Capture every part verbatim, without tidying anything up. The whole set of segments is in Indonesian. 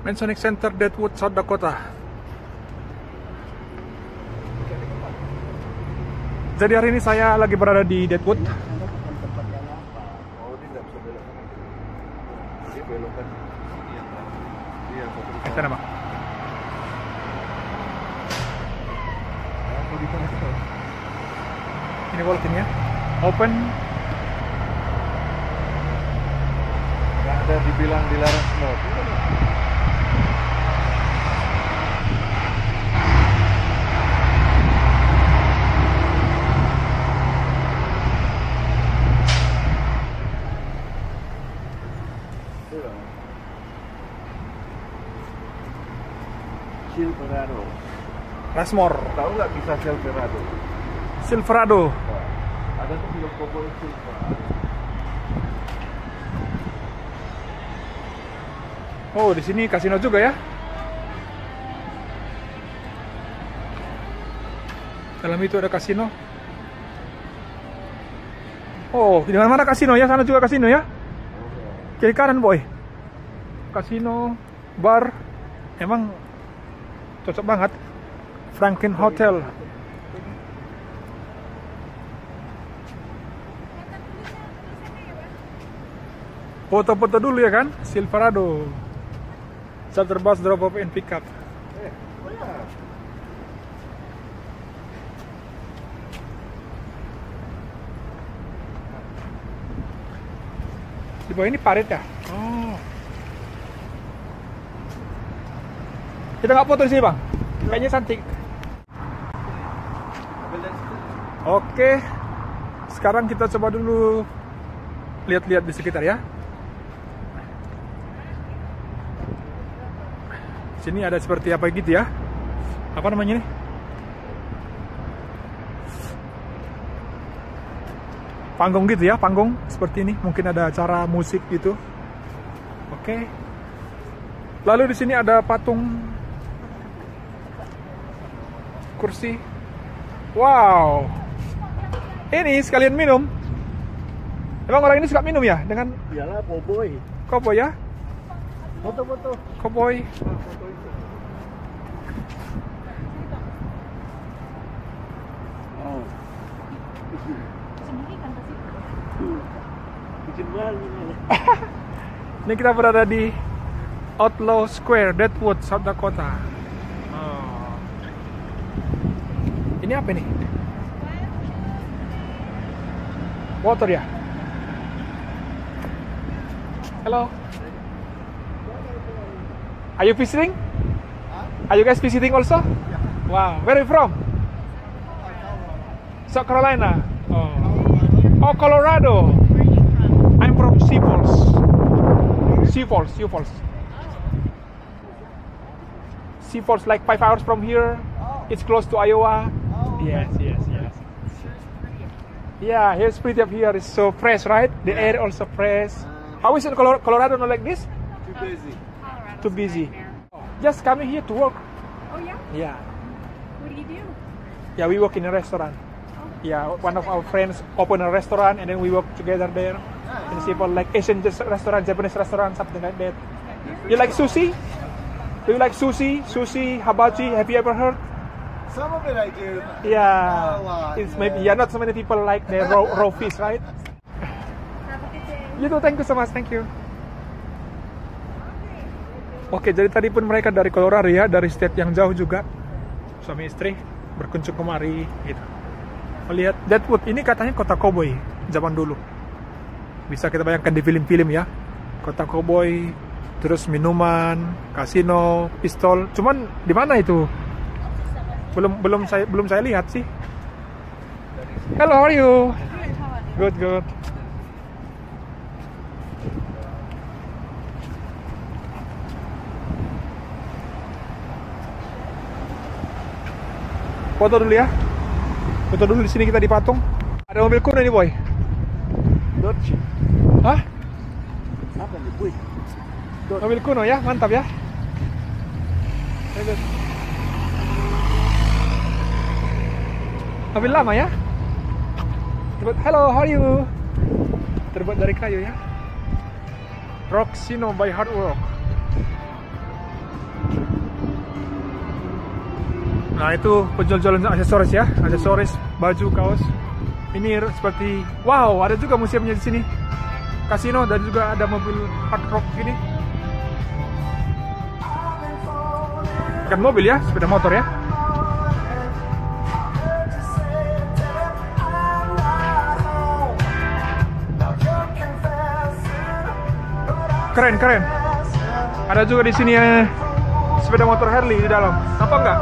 Masonic Center, Deadwood, South Dakota. Jadi hari ini saya lagi berada di Deadwood. Kita nama. Ini bulletin ya. Open. Nggak ada dibilang dilarang smoke. Silverado. Rushmore. Tahu nggak bisa Silverado? Silverado. Nah, ada tuh film cowboy Silverado. Oh, di sini kasino juga ya. Dalam itu ada kasino. Oh, di mana-mana kasino ya, sana juga kasino ya. Kiri kanan boy. Kasino, bar, emang cocok banget. Franklin Hotel. Foto-foto dulu ya kan, Silverado. Charter bus, drop off and pick up. Di bawah ini parit ya? Oh. Kita nggak foto di sini bang? Kayaknya cantik. Oke. Sekarang kita coba dulu lihat-lihat di sekitar ya. Sini ada seperti apa gitu ya? Apa namanya nih? Panggung gitu ya, panggung seperti ini. Mungkin ada acara musik gitu. Oke. Lalu di sini ada patung kursi. Wow. Ini sekalian minum. Emang orang ini suka minum ya dengan? Iyalah, cowboy. Cowboy ya? Foto-foto. Cowboy. Foto itu. Oh. Bikin malu. Ini kita berada di Outlaw Square, Deadwood, South Dakota. Oh. Ini apa nih? Water ya? Hello. Are you visiting? Are you guys visiting also? Wow. Where are you from? South Carolina. Oh, oh Colorado. I'm from Sioux Falls. Sioux Falls, Sioux Falls. Sioux Falls, like five hours from here. It's close to Iowa. Yes, yes, yes. Yeah, here's pretty up here. It's so fresh, right? The air also fresh. How is it in Color- Colorado? Not like this? Too busy. Too busy. Just coming here to work. Oh yeah? Yeah. What do you do? Yeah, we work in a restaurant. Yeah, one of our friends open a restaurant and then we work together there. In simple like Asian restaurant, Japanese restaurant, something like that. You like sushi? Do you like sushi? Sushi, hibachi, have you ever heard? Some of it I do. Yeah. Not a lot, It's yeah. maybe yeah, not so many people like the raw, raw fish, right? Have a good day. You too, thank you so much, thank you. Oke, jadi tadi pun mereka dari Colorado ya, dari state yang jauh juga. Suami istri berkunjung kemari gitu. Melihat Deadwood, ini katanya kota cowboy zaman dulu. Bisa kita bayangkan di film-film ya. Kota cowboy, terus minuman, kasino, pistol. Cuman di mana itu? Belum belum saya belum saya lihat sih. Hello, how are you? Good, good. Foto dulu ya. Foto dulu di sini kita di patung. Ada mobil kuno nih, boy. Dodge. Hah? Apa nih, boy? Mobil kuno ya, mantap ya. Mobil lama ya. Terbuat, hello, how are you? Terbuat dari kayu ya. Rock Sino by Hard Rock. Nah itu penjual-jualan aksesoris ya, aksesoris, baju, kaos. Ini seperti, wow, ada juga museumnya di sini. Kasino dan juga ada mobil hard rock gini. Bukan mobil ya, sepeda motor ya. Keren, keren. Ada juga di sini ya, sepeda motor Harley di dalam. Apa enggak?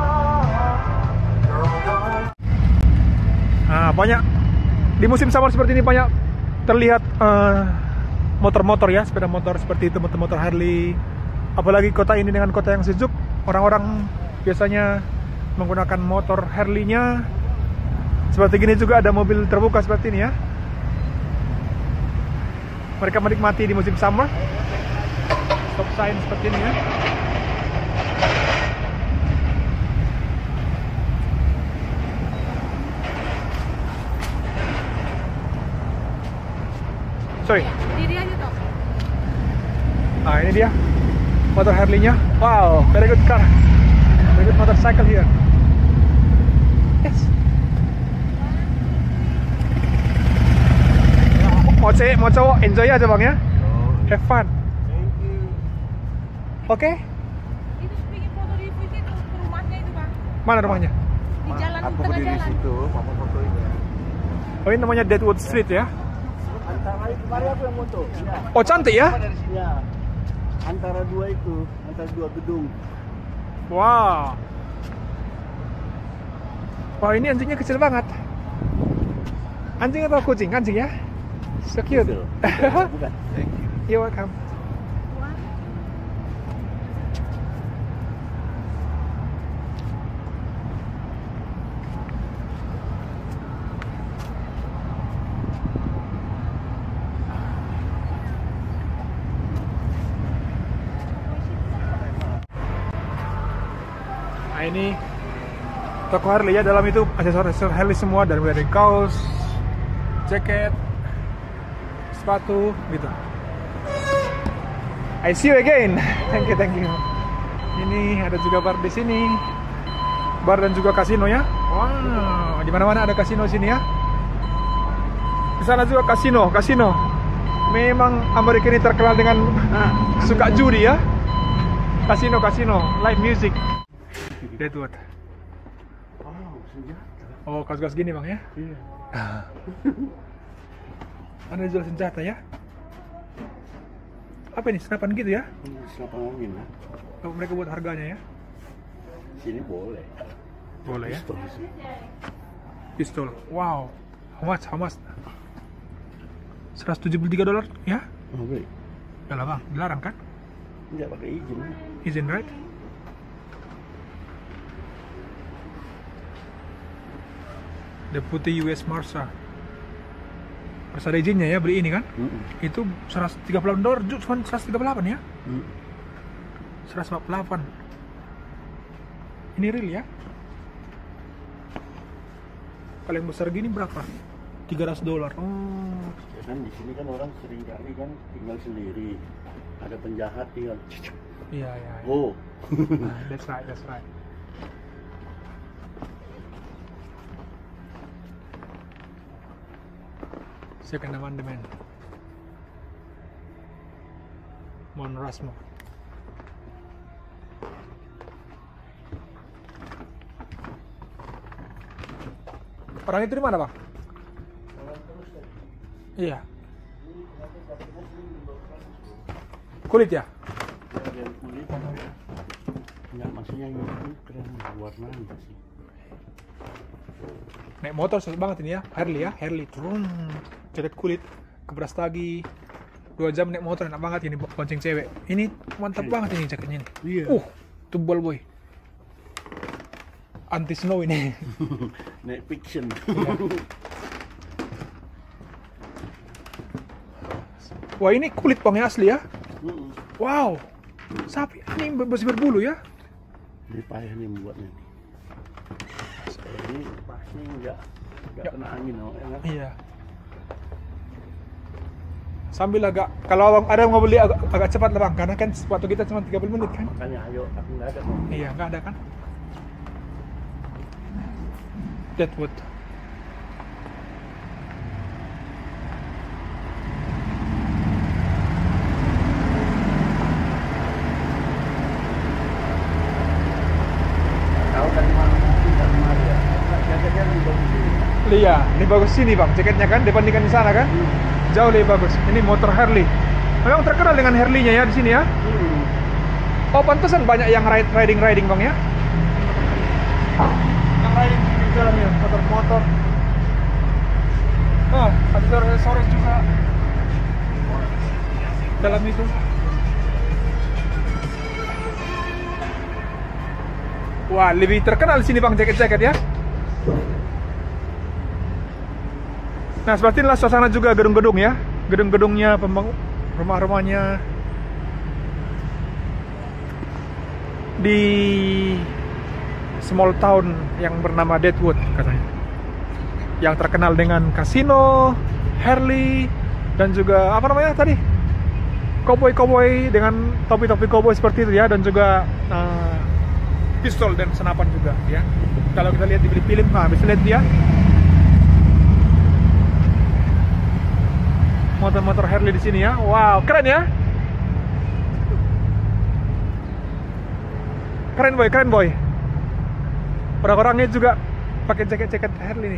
Nah, banyak di musim summer seperti ini banyak terlihat motor-motor uh, ya, sepeda motor seperti itu, motor-motor Harley. Apalagi kota ini dengan kota yang sejuk, orang-orang biasanya menggunakan motor Harley-nya. Seperti gini juga ada mobil terbuka seperti ini ya. Mereka menikmati di musim summer. Stop sign seperti ini ya. Sorry. Diri aja toh. Nah ini dia motor Harley-nya. Wow, very good car, very good motorcycle here. Yes. Mau cewek, mau cowok, enjoy aja bang ya. Have fun. Thank you. Oke. Okay. Itu bikin foto di situ rumahnya itu bang. Mana rumahnya? Di jalan Aku tengah berdiri di jalan. situ, mama foto ini. Oh ini namanya Deadwood Street ya. Antara itu kemarin aku yang foto. Ya. Oh cantik ya. Dari sini ya. Antara dua itu, antara dua gedung. Wow. Wah ini anjingnya kecil banget. Anjing atau kucing? Anjing ya. So cute. Betul. Bukan. Thank you. You're welcome. Nah ini toko Harley ya, dalam itu aksesoris Harley semua, dari mulai dari kaos, jaket, sepatu gitu. I see you again. Thank you, thank you. Ini ada juga bar di sini, bar dan juga kasino ya. Wow, di mana-mana ada kasino sini ya. Di sana juga kasino, kasino. Memang Amerika ini terkenal dengan suka judi ya. Kasino, kasino, live music. Deadwood. Oh, senjata. Oh, kaos-kaos gini bang ya? Iya. Ada jual senjata ya? Apa ini, senapan gitu ya? Ini senapan angin ya. Oh, mereka buat harganya ya? Sini boleh. Boleh ya? Pistol sih. Pistol. Wow. How much? How much? seratus tujuh puluh tiga dolar ya? Oh, baik. Ya lah bang, dilarang kan? Enggak pakai izin. Izin right? Deputy U S Marshal. Harus ada izinnya ya beli ini kan? Mm-mm. Itu seratus tiga puluh delapan dolar, cuma seratus tiga puluh delapan ya? Mm. seratus empat puluh delapan. Ini real ya? Kalau yang besar gini berapa? tiga ratus dolar. Oh. Ya kan di sini kan orang sering kali kan tinggal sendiri. Ada penjahat tinggal. Iya, iya. iya. Oh. Nah, that's right, that's right. Second Amendment. Mount Rushmore. Orang itu di mana, Bang? Iya. Kulit ya? Yang kulit. Enggak, maksudnya ini keren warnanya sih. Naik motor susah banget ini ya, Harley ya, Harley. Trum, jaket kulit, keberas lagi. Dua jam naik motor enak banget ini, bonceng cewek. Ini mantap banget ini jaketnya ini. Iya. Uh, tebal boy. Anti snow ini. Naik fiction. Iya. Wah ini kulit bang ya, asli ya. Mm-mm. Wow, sapi ini bersih berbulu ya. Ini payah nih membuatnya nih. Ini pasti enggak enggak Ya. kena angin, oh, ya kan? Iya. Sambil agak, kalau abang ada yang mau beli agak, agak cepat lah bang, karena kan waktu kita cuma tiga puluh menit kan. Makanya ayo, aku nggak ada. Bang. Iya, nggak ada kan. Deadwood. Tahu dari mana? Dari mana ya? Jaketnya lebih bagus ini. Iya, ini bagus sini bang, jaketnya kan dibandingkan di sana kan? Hmm. Jauh lebih bagus. Ini motor Harley. Memang terkenal dengan Harley-nya ya di sini ya. Hmm. Oh, pantesan banyak yang ride riding riding bang ya. Yang riding di jalan ya, motor-motor. Oh, aksesoris juga dalam itu. Wah, lebih terkenal di sini bang jaket-jaket ya. Nah, seperti inilah suasana juga gedung-gedung ya. Gedung-gedungnya, pembangun rumah-rumahnya di small town yang bernama Deadwood katanya. Yang terkenal dengan kasino, Harley, dan juga apa namanya tadi? Cowboy-cowboy dengan topi-topi cowboy seperti itu ya, dan juga uh, pistol dan senapan juga ya. Kalau kita lihat di film, nah bisa lihat dia motor-motor Harley di sini ya. Wow, keren ya. Keren boy, keren boy. Orang-orangnya juga pakai jaket-jaket Harley nih.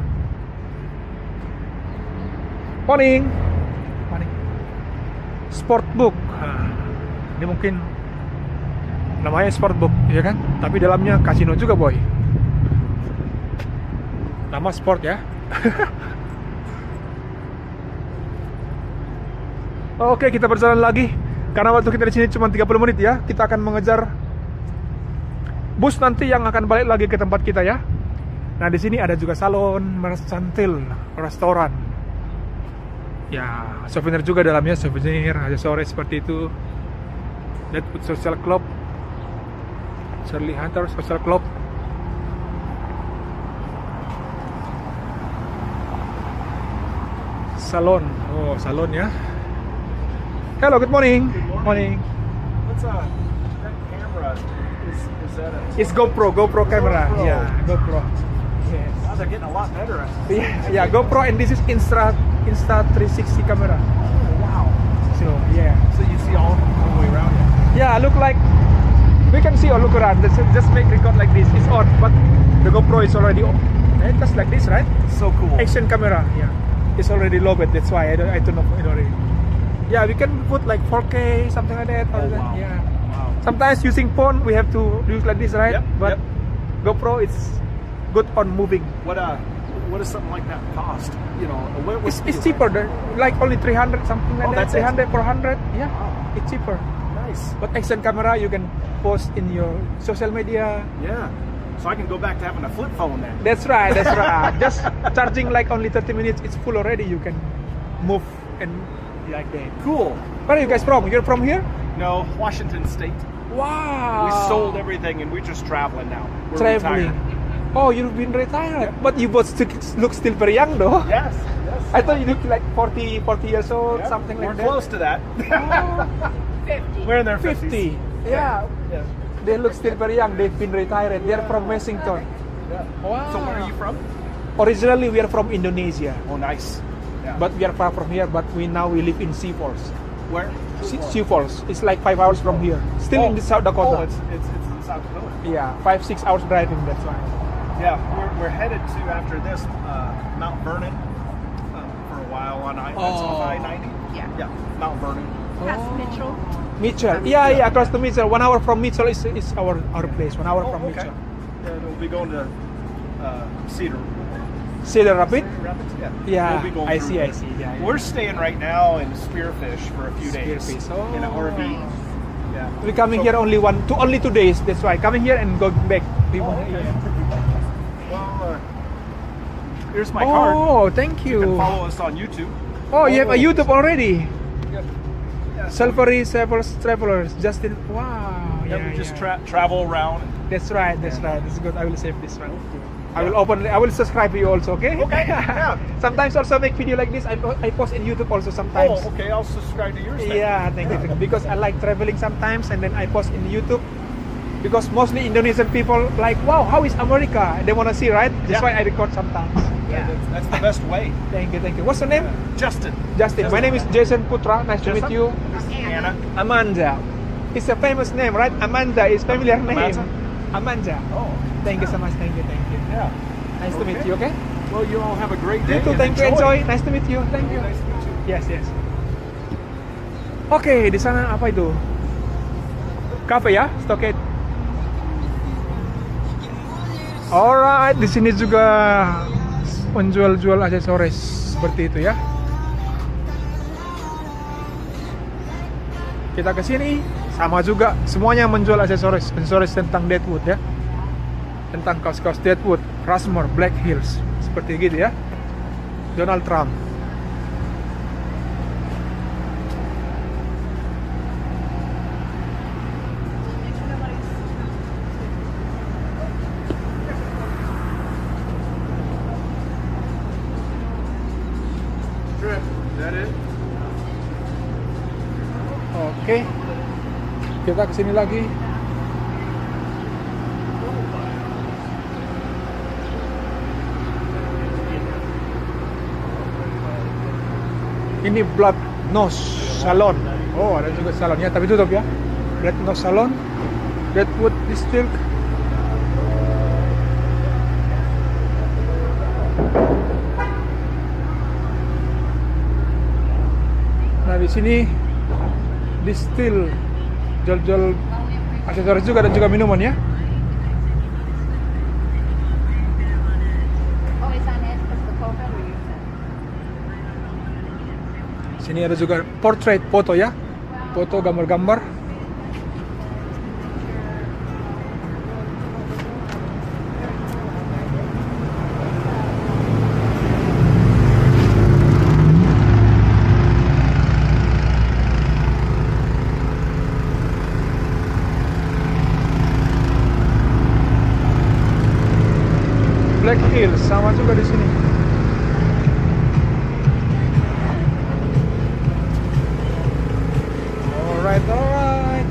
Morning. Morning. Sportbook. Nah, ini mungkin namanya Sportbook, ya kan? Tapi dalamnya kasino juga boy. Nama sport ya. Oke, kita berjalan lagi. Karena waktu kita di sini cuma tiga puluh menit ya. Kita akan mengejar bus nanti yang akan balik lagi ke tempat kita ya. Nah, di sini ada juga salon, mercantil, restoran. Ya, souvenir juga dalamnya, souvenir, aksesoris seperti itu. Deadwood Social Club, Charlie Hunter Social Club. Salon, oh salon ya. Hello, good morning. Good morning. What's uh, that camera? Is, is that a... It's GoPro, GoPro camera. GoPro. Yeah, GoPro. Yes. Wow, they're getting a lot better. Yeah, yeah, GoPro, and this is Insta Insta three sixty camera. Oh, wow. So yeah, So you see all, all the way around it. yeah. Look like we can see or look around. Just just make record like this. It's odd, but the GoPro is already on. Eh, just like this, right? So cool. Action camera. Yeah, it's already loaded. That's why I don't I don't know it already. Yeah, we can put like four K something like that. Oh, or that, wow. Yeah. Wow. Sometimes using phone we have to use like this, right? Yep, But yep. GoPro is good on moving. What uh, what does something like that cost? You know, what, what It's, it's cheaper than like only three hundred something like Oh, that. that's it? three hundred, four hundred. Yeah, Wow. it's cheaper. Nice. But action camera you can post in your social media. Yeah. So I can go back to having a flip phone then. That's right, that's right. Just charging like only thirty minutes, it's full already. You can move and like that. Cool. Where are you guys from? You're from here? No, Washington State. Wow. We sold everything and we're just traveling now. We're Traveling. retired. Oh, you've been retired. Yep. But you both still, look still very young though. Yes. Yes. I thought you looked like forty, forty years old, Yep, something we're like that. close to that. fifty. We're in their fifty. fifties. Yeah. Yeah. They look still very young. They've been retired. They're from Washington. Yeah. Wow. So where are you from? Originally, we are from Indonesia, Oh, nice. Yeah. but we are far from here. But we now we live in Sioux Falls. where? Si- Sioux Falls. It's like five hours from here. Still in the South Oh, Dakota. it's, it's, it's in South Dakota. Yeah, five six hours driving. That's why. Yeah, we're, we're headed to, after this, uh, Mount Vernon uh, for a while on I Oh. ninety. Yeah. Yeah, Mount Vernon. Past Mitchell. Mitchell. Yeah, yeah, across the Mitchell. One hour from Mitchell is, is our our place. One hour Oh, from okay. Mitchell. And we'll be going to uh, Cedar Cedar Rapids. Rapids. Yeah. Yeah, We'll be going I through see, there. I see. Yeah, yeah. We're staying right now in Spearfish for a few days. Spearfish, oh. In an R V. Yeah. We're coming So- here only one, two, only two days. That's why coming here and going back. We Oh, want- okay. yeah. Well, uh, here's my card. Oh, thank You can you. follow us on YouTube. Oh, you have a Oh. YouTube already. Yep. Yeah, so- Selfie Travelers, Travelers, Justin. Wow. Yeah, Yeah, we just yeah. tra- travel around. That's right. That's right. That's good. I will save this one. I will open. I will subscribe to you also. Okay. Okay, yeah. Sometimes also make video like this. I, po- I post in YouTube also sometimes. Oh, okay. I'll subscribe to yours. Then. Yeah, thank you, thank you. Because I like traveling sometimes, and then I post in YouTube. because mostly Indonesian people like, wow, how is America? They want to see, right? That's Yeah. why I record sometimes. Yeah, that's, that's the best way. Thank you, thank you. What's your name? Justin. Justin. My name is Jason Putra. Nice to meet Jason? you. This is Anna. Amanda. It's a famous name, right? Amanda is familiar name. Amanda? Amanda. Oh, Thank you so much. Thank you, thank you. yeah. Nice to meet Okay. you. Okay. Well, you all have a great You day. too. and Thank you. Enjoy. Nice to meet you. Thank you. Nice to meet you. Yes, yes. Oke, di sana apa itu? Cafe ya, Stockade. Alright, di sini juga menjual-jual aksesoris seperti itu ya. Kita ke sini sama juga, semuanya menjual aksesoris, aksesoris tentang Deadwood ya. Tentang kaos-kaos Deadwood, Rushmore, Black Hills, seperti gitu ya. Donald Trump. Is that it? Oke, kita kesini lagi. Ini Blood Nose Salon. Oh, ada juga salonnya, tapi tutup ya. Blood Nose Salon, Deadwood District. Nah, di sini distill, jual-jual aksesoris juga dan juga minuman ya. Oh, it's on it because the cover we use it. Sini ada juga portrait foto ya, foto gambar-gambar. Black Hills sama juga di sini. Alright, alright.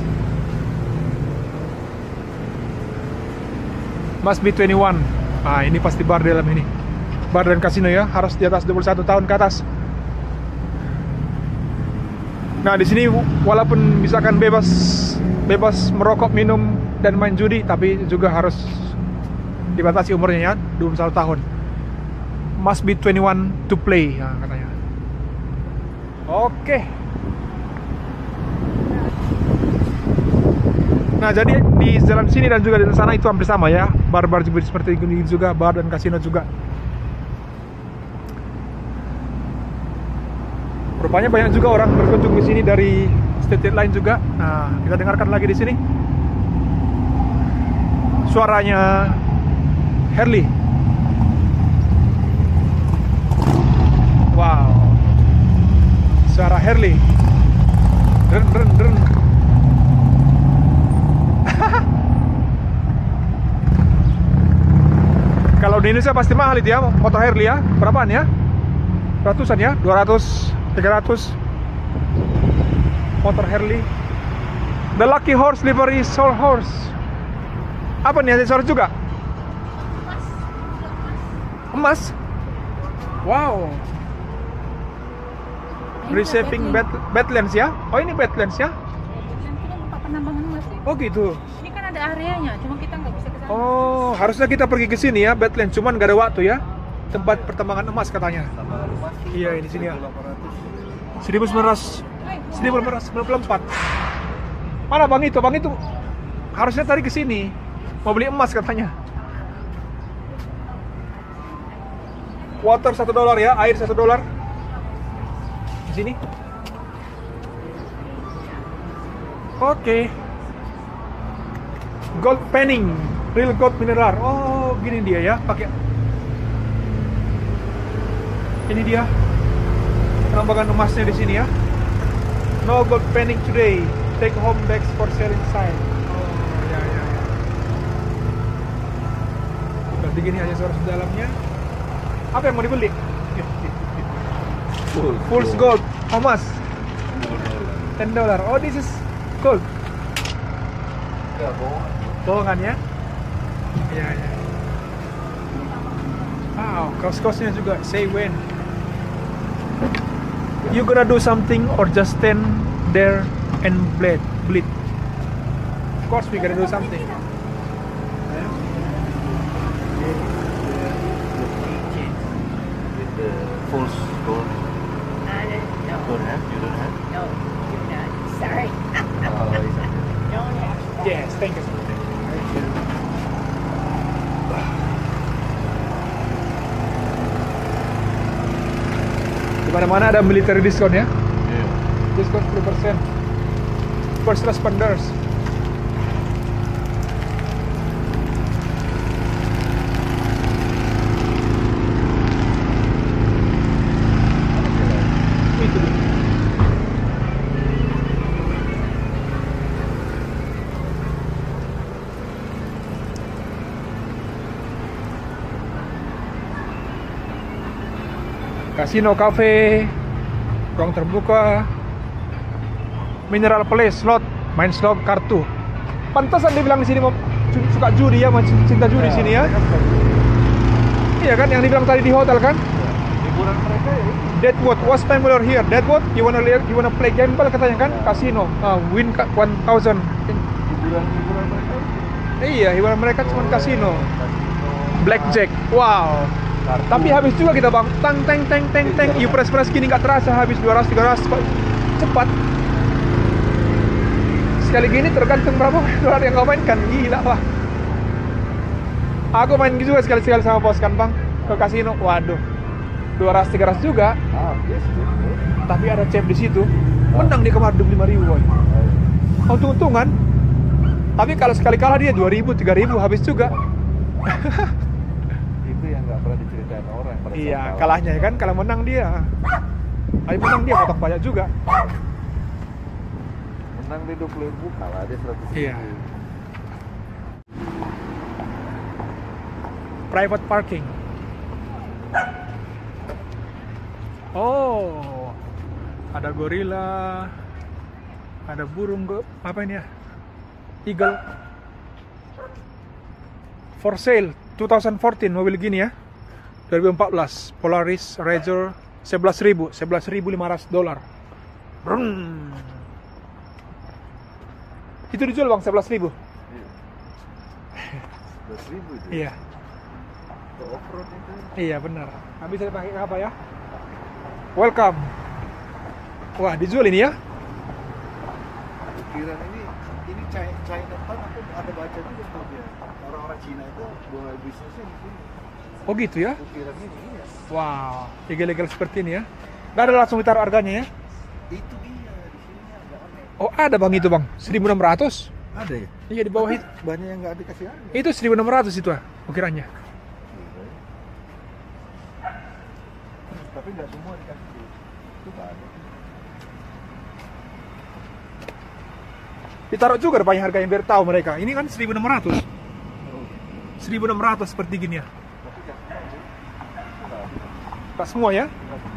Must be twenty-one. Ah, ini pasti bar dalam ini. Bar dan kasino ya, harus di atas dua puluh satu tahun ke atas. Nah, di sini walaupun misalkan bebas bebas merokok, minum dan main judi, tapi juga harus dibatasi umurnya ya, dua puluh satu tahun. Must be twenty-one to play, ya, katanya. Oke. Nah, jadi di jalan sini dan juga di sana itu hampir sama ya. Bar-bar juga seperti ini juga, bar dan kasino juga. Rupanya banyak juga orang berkunjung di sini dari state lain juga. Nah, kita dengarkan lagi di sini suaranya Harley. Wow, suara Harley. Dren, dren, dren. Kalau di Indonesia pasti mahal itu ya, motor Harley ya. Berapaan ya? Ratusan ya? dua ratus, tiga ratus. Motor Harley. The Lucky Horse Livery Soul Horse. Apa nih, aksesoris juga? Emas. Wow. Reshaping bed, Badlands ya? Oh, ini Badlands ya? Yang punya tempat penambangan emas sih. Oh gitu. Ini kan ada areanya, cuma kita nggak bisa ke sana. Oh, harusnya kita pergi ke sini ya, Badlands, cuman gak ada waktu ya. Tempat pertambangan emas katanya. Iya, ini sini ya. seribu sembilan ratus sembilan puluh empat. Mana Bang itu? Bang itu harusnya tadi ke sini. Mau beli emas katanya. Water satu dolar ya, air satu dolar. Di sini. Oke. Gold panning, real gold mineral. Oh, gini dia ya, pakai. Ini dia penambangan emasnya di sini ya. No gold panning today. Take home bags for sale inside. Oh, ya ya ya. Berarti gini aja suara dalamnya. Apa yang mau dibeli? Full, Full gold. How much? ten dollar. Oh, this is gold. Bohongan ya? Iya, iya. Wow, kos-kosnya juga. Say when. You gonna do something or just stand there and bleed? Bleed. Of course we gonna do something. With the false gold. I don't know. Don't have? You don't have? No, you're not. Sorry. Oh, is it? Don't have. Yes, thank you. Di mana-mana ada military discount ya? Yeah. Diskon sepuluh persen. First responders. Itu dia. Kasino, cafe, ruang terbuka, mineral place, slot, main slot, kartu. Pantasan dibilang di sini mau su- suka judi ya, cinta judi di sini ya. Iya kan, yang dibilang tadi di hotel kan? Hiburan mereka ya. Deadwood, what's familiar here? Deadwood, you wanna live, you wanna play gamble katanya kan? Kasino, ah, win ka- one thousand. Hiburan-hiburan mereka. Iya, hiburan mereka cuma kasino. Kasino. Blackjack, wow. Kartu. Tapi habis juga kita bang, tang teng teng teng teng, you press press gini nggak terasa habis dua ratus tiga ratus cepat. Sekali gini tergantung berapa dolar yang kau mainkan, gila lah. Aku main juga sekali-sekali sama bos kan bang, ke kasino, waduh, dua ratus tiga ratus juga. Ah, yes, yes, yes. Tapi ada chef di situ, menang dia kemarin dua puluh lima ribu boy. Untung-untungan. Tapi kalau sekali kalah dia dua ribu tiga ribu habis juga. Itu yang nggak pernah diceritain orang. pada saat Iya, kalah. kalahnya ya kan, kalau menang dia. Tapi menang dia potong pajak juga. Menang dia dua puluh ribu, kalah dia seratus ribu. Iya. Private parking. Oh, ada gorila, ada burung go, apa ini ya? Eagle. For sale, dua ribu empat belas mobil gini ya. dua ribu empat belas Polaris Razor sebelas ribu, sebelas ribu lima ratus dolar. Brum. Itu dijual bang sebelas ribu. sebelas ribu itu. Iya. Ke off-road itu. Iya benar. Nah, bisa dipakai ke apa ya? Welcome. Wah dijual ini ya? Ukiran ini, ini China, Chinatown aku ada baca juga tuh dia. Orang-orang Cina itu mulai bisnisnya di sini. Oh gitu ya? Ukiran ini, iya. Wow, ilegal seperti ini ya? Gak ada langsung ditaruh harganya ya? Itu dia, di sini agak aneh. Oh ada bang itu bang, seribu enam ratus. Ada ya? Iya di bawah itu. Banyak yang nggak dikasih harga. Itu seribu enam ratus itu ah, ukirannya. Tapi nggak semua dikasih. Itu nggak ada. Ditaruh juga ada banyak harganya biar tahu mereka. Ini kan seribu enam ratus. seribu enam ratus seperti gini ya. Tapi nggak semua sih. Nggak. Tak semua ya?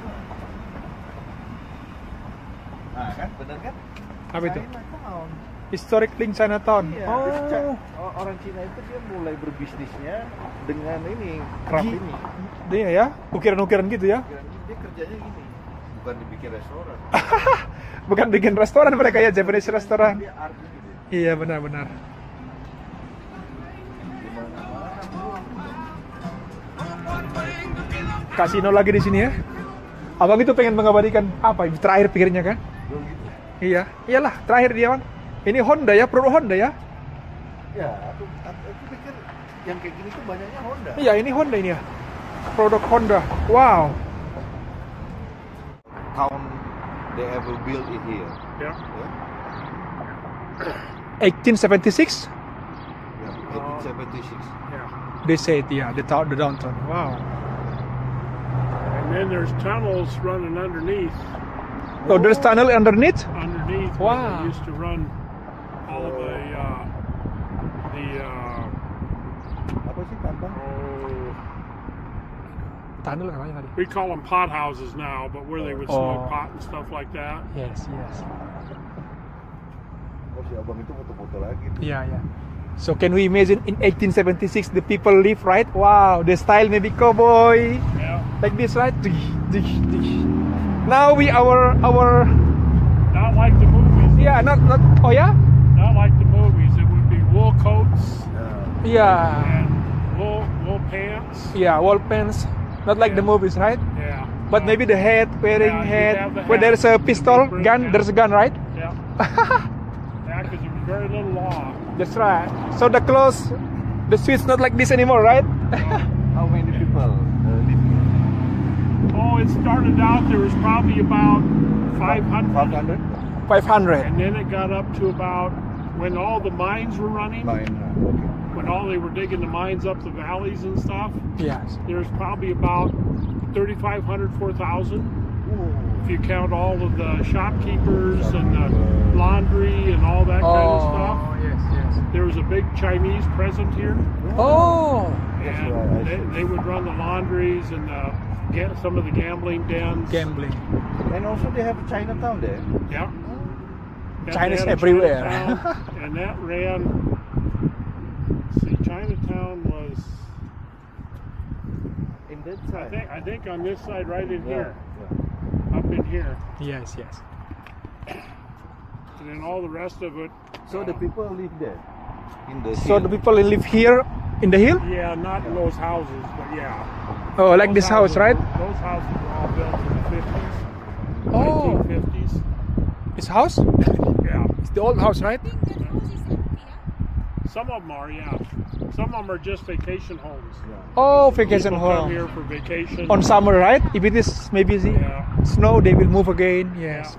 Nah kan, bener kan? Apa itu? Chinatown. Historic Link Chinatown. Iya, Oh, jadi Ca- o- orang Cina itu dia mulai berbisnisnya dengan ini, craft Gi- ini. dia ya, ukiran-ukiran gitu ya. Kira- Dia kerjanya gini, bukan dibikin restoran. Bukan bikin restoran mereka ya, Japanese restoran. Dia art ini deh. Iya benar-benar. Kasino lagi di sini ya. Abang itu pengen mengabadikan apa? Terakhir pikirnya kan? Belum gitu. Iya, iyalah terakhir dia bang. Ini Honda ya, produk Honda ya. Ya, aku, aku, aku pikir yang kayak gini tuh banyaknya Honda. Iya, ini Honda ini ya. Produk Honda. Wow. Town they ever built it here. Ya. Ya, eighteen seventy-six. ya eighteen seventy-six. They say it, yeah, the town, the downtown. Wow. And then there's tunnels running underneath. Oh, there's tunnel underneath. Underneath where Wow. they used to run all of the uh, the uh, Apa sih tambang? oh, Tunnel katanya tadi. we call them pot houses now, but where they would Oh. smoke pot and stuff like that. Yes, yes. Oh si abang itu foto-foto lagi tuh. Iya, iya. So can we imagine in eighteen seventy-six the people live, right? Wow, the style maybe cowboy, Yeah. like this, right? Now we our our Not like the movies. yeah, not not oh yeah, Not like the movies. It would be wool coats yeah, and wool wool pants. yeah, wall pants, not like the Yeah. movies, right? Yeah. But maybe the hat, wearing Yeah, you'd hat. have the When hat. there's a pistol, Different, gun, yeah. there's a gun, right? Yeah. Yeah, because there was very little law. That's right. So the clothes, the suits not like this anymore, right? How many people uh, live here? Oh, it started out there was probably about five hundred, five hundred? five hundred. and then it got up to about when all the mines were running, Nine. uh, Okay. when all they were digging the mines up the valleys and stuff. Yes. There's probably about thirty-five hundred, four thousand. If you count all of the shopkeepers and the laundry and all that kind of stuff. yes, yes. There was a big Chinese present here, Oh, and right, I they, see. they would run the laundries and uh, get some of the gambling dens. gambling. And also they have Chinatown there. Yeah. Yeah, China's they had a everywhere. Chinatown, and that ran. let's see, Chinatown was. In that I side. think I think on this side, right in here, Yeah. up in here, Yes, yes. and then all the rest of it. So the uh, people live there. In the So the hill. people who live here in the hill? Yeah, not in those houses, but yeah. Oh, like Those this house, houses- right? Those houses were all built in the fifties, Oh, nineteen fifties. this house? Yeah. It's the old house, right? I think that house is empty, yeah? Some of them are, yeah. Some of them are just vacation homes. Oh, vacation People come home. here for vacation. On summer, right? If it is maybe the Yeah. snow, they will move again. Yes.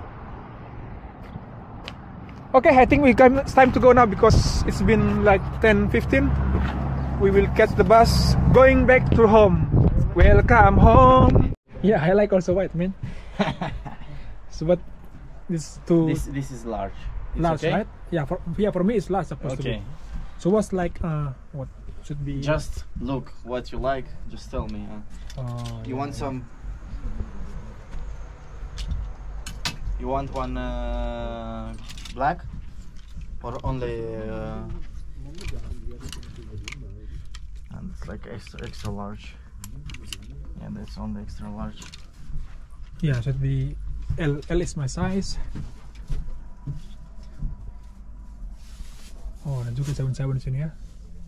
Okay, I think we come, it's time to go now because it's been like ten fifteen. We will catch the bus going back to home. Welcome home. Yeah, I like also white, man. So, but this too This this is large. It's large, okay? right? Yeah, for yeah for me it's large supposed Okay. to be. So what's like uh what should be? Just look what you like. Just tell me. Uh, uh, you want some? You want one uh, black or only? Uh, and it's like extra extra large. Yeah, that's only extra large. Yeah, should be L. L is my size. Oh, ada juga sabun-sabun di sini ya.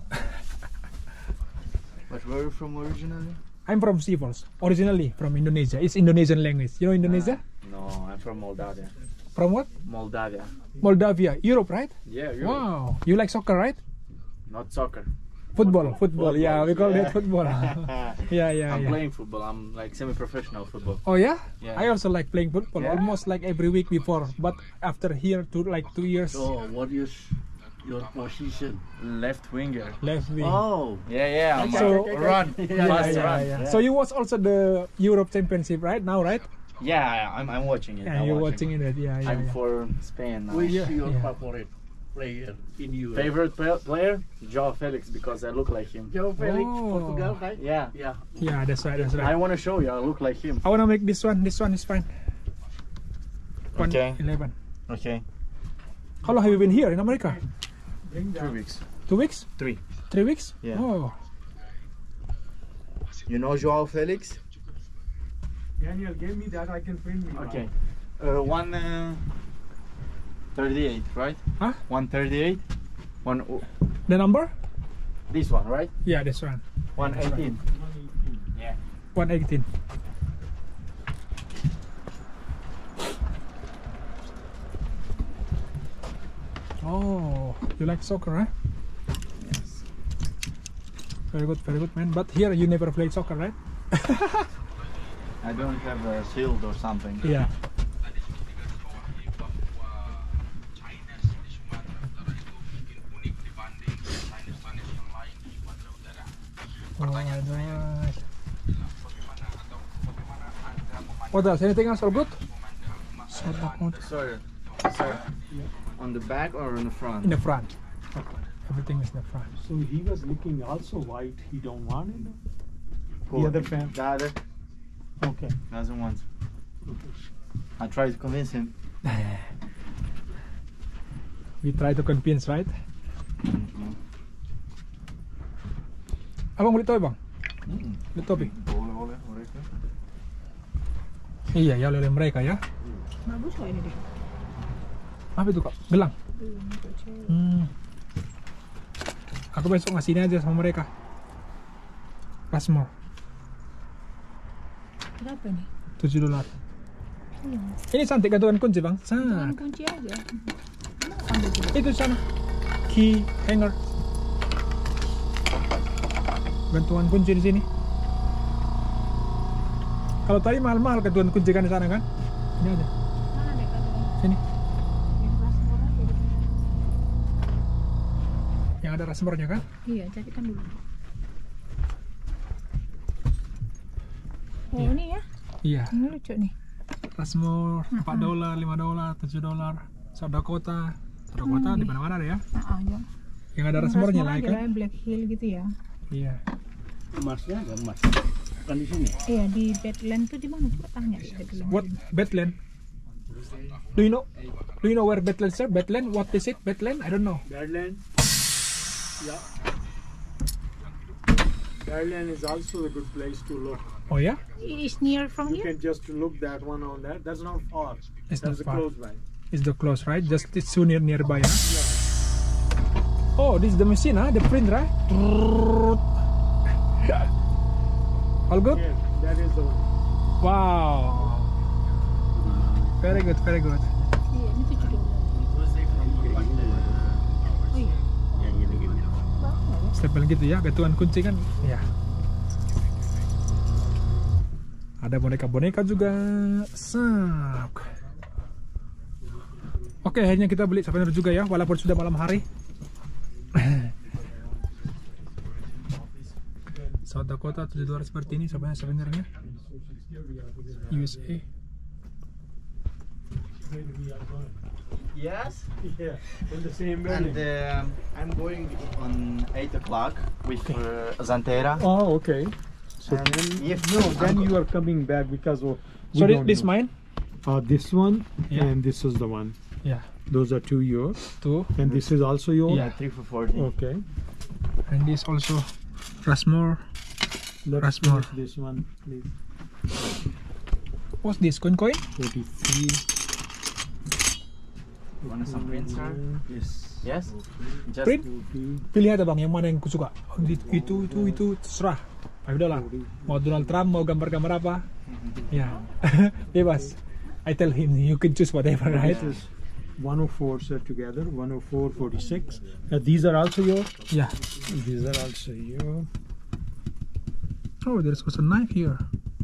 But where are you from originally? I'm from Sivos, originally from Indonesia. It's Indonesian language. You know Indonesia? No, I'm from Moldavia. From what? Moldavia. Moldavia, Europe, right? Yeah, Wow, you like soccer, right? Not soccer. Football, football. Yeah, we call yeah. it football. yeah, yeah, I'm yeah. playing football. I'm like semi-professional football. Oh yeah? Yeah. I also like playing football, Yeah. almost like every week before. But after here, to like two years So what is your position? Left winger. left wing. Oh, Yeah, yeah. I'm So- a run. yeah, Fast yeah, run. yeah. So you watch also the Europe Championship right now, right? Yeah, I'm, I'm watching it. Yeah, I'm you're watching it. Yeah, yeah, I'm yeah. for Spain now. who is Yeah, your yeah. favorite player in Europe? Favorite pa- player? Joao Felix, because I look like him. Joe Felix, Oh. Portugal, right? Yeah. Yeah. Yeah, that's right, that's I right. want to show you. I look like him. I wanna make this one. This one is fine. One Okay. eleven. Okay. How long have you been here in America? Two weeks. Two weeks? Three. Three weeks? Yeah. Oh, You know Joao Felix? Daniel, give me that. I can film you. Okay. Uh, one uh, thirty-eight, right? Huh? One thirty-eight. One. oh, The number? This one, right? Yeah, this one. One eighteen. Yeah. one eighteen. Oh, you like soccer, huh? Yes. Very good, very good, man. But here you never played soccer, right? I don't have a shield or something. Yeah. Oh my God. What else? Anything else? All good? Sorry, sir. On the back or in the front? In the front. Everything is in the front. So he was looking also white. He don't want it. Who? The other fan. The other Okay. doesn't want. I tried to convince him. We try to convince, right? Mhm. Abang beli topi bang? Beli topi? Oleh-oleh mereka. Iya ya, oleh mereka ya. Bagus kok ini deh. Apa itu kak? Gelang? Hmm. Aku besok ngasih ini aja sama mereka. Rushmore. Berapa nih? tujuh dolar. Iya. Ini cantik gantungan kunci bang. Jangan Sak. kunci aja. Emang ambil dulu. Itu sana. Key hanger. Gantungan kunci di sini. Kalau tadi mahal-mahal gantungan kunci kan di sana kan? Ini aja. Mana deh kalau Sini. yang Rushmore aja. Yang ada Rushmore-nya kan? Iya, carikan dulu. Oh Iya. ini ya, Iya. ini lucu nih. Rushmore empat dolar, lima dolar, tujuh dolar. South Dakota. South Dakota Hmm. di mana-mana ada ya. Nah, ah, ya. Yang ada Rushmore-nya lah aja kan? lah, Black Hill gitu ya. Iya. Emasnya ada emas. Bukan di sini. Iya di Badland tuh di mana? Coba tanya di Badland. What Badland? Do you know? Do you know where Badland sir? Badland? What is it? Badland? I don't know. Badland. Yeah. Badland is also a good place to look. Oh ya? It's near from You here. can just look that one on that. That's not far. It's That's not a far. close by. It's the close, right? Just it's so near nearby, huh? Oh, this is the machine, huh? The print, right? All good? Yeah, that is the one. Wow. Very good, very good. Iya, ini tujuh dolar. Oh iya. Stempel gitu ya, gantungan kunci kan? Ya. Ada boneka-boneka juga. Sak. Oke, akhirnya kita beli souvenir juga ya, walaupun sudah malam hari. South Dakota tujuh dolar seperti ini sebenarnya souvenirnya. U S A. Yes. Yeah, in the same And building. um, I'm going on eight o'clock with uh, Zantera. Oh, okay. So And then, if no, then I'm you are coming back because of. we So this, don't this know. mine? Uh, this one Yeah. and this is the one. Yeah. Those are two yours, Two. and this is also yours. Yeah. three for forty. Okay. And this also Rushmore. Let's Rushmore. finish this one, please. What's this? Coin coin? Forty-three. You want some prints, sir? Yes. Yes. Just Print? forty. Pilih aja bang, yang mana yang kusuka. Oh, itu, itu, itu, terserah. five dolar. Mau Donald Trump, mau gambar-gambar apa? Ya, bebas. I tell him, you can choose whatever, right? This is one oh four set together. one oh four, forty-six. Uh, these are also yours. Yeah. These are also yours. Oh, there's also a knife here.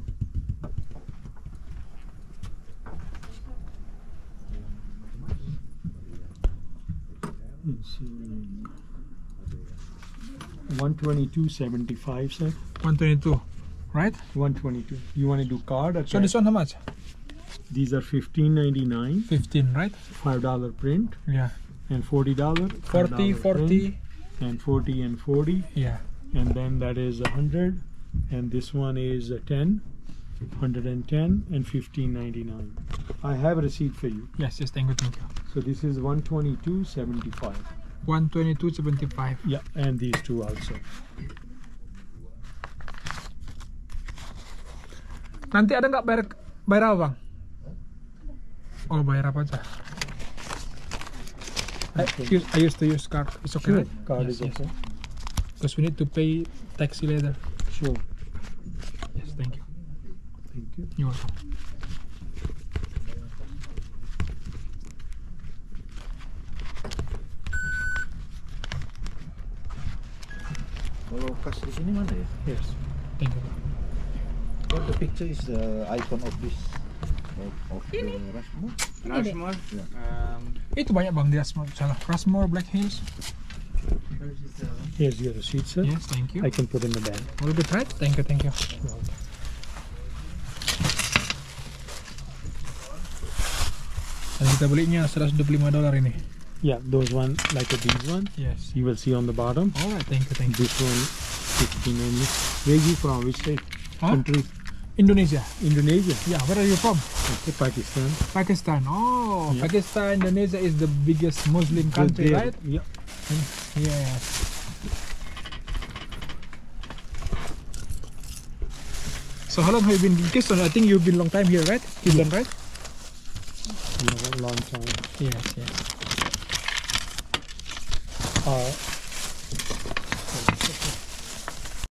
Let's see. one twenty-two seventy-five, sir. one twenty-two, right? one twenty-two. You want to do card or So cash? this one how much? These are fifteen ninety-nine. fifteen, right? five dollar print Yeah. and forty dollar. forty, forty. And forty and forty. Yeah. And then that is a hundred. And this one is a ten. Hundred and ten and fifteen ninety-nine. I have a receipt for you. Yes, yes, thank you, thank you. So this is one twenty-two seventy-five. one twenty-two seventy-five. Yeah, and these two also. Nanti ada nggak bayar bayar apa bang? Oh bayar apa aja? I, use, I used to use card. It's okay, Sure, right? card Yes, is yes. okay. Because we need to pay taxi later. Sure. Yes, thank you. Thank you. You're welcome. Kalau kas di sini mana ya? Yes. Thank you. Oh, the picture is the icon of this of, of the Rushmore. Rushmore. Um, Itu banyak bang di Rushmore. Salah. Rushmore, Black Hills. Here's your receipt, sir. Yes, thank you. I can put in the bag. All good, right? Thank you, thank you. Dan kita belinya seratus dua puluh lima dolar ini. Yeah, those one like a these one. Yes. You will see on the bottom. Alright, thank you, thank you. This one, fifteen only. Where you from? Which state? Huh? Country? Indonesia. Indonesia. Yeah, where are you from? Okay, Pakistan. Pakistan. Oh, Yeah. Pakistan, Indonesia is the biggest Muslim country, There- right? Yeah. Yes. So how long have you been in Kingston? I think you've been long time here, right? Kingston, right? Long time. Yes, yes. Uh,